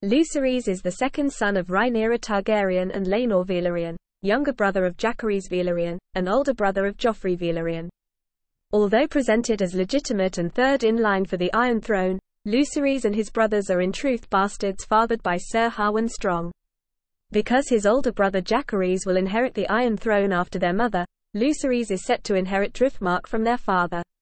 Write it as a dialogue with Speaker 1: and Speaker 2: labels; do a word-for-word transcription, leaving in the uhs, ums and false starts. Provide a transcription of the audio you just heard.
Speaker 1: Lucerys is the second son of Rhaenyra Targaryen and Laenor Velaryon, younger brother of Lucerys Velaryon, and older brother of Joffrey Velaryon. Although presented as legitimate and third in line for the Iron Throne, Lucerys and his brothers are in truth bastards fathered by Sir Harwin Strong. Because his older brother Jacaerys will inherit the Iron Throne after their mother, Lucerys is set to inherit Driftmark from their father.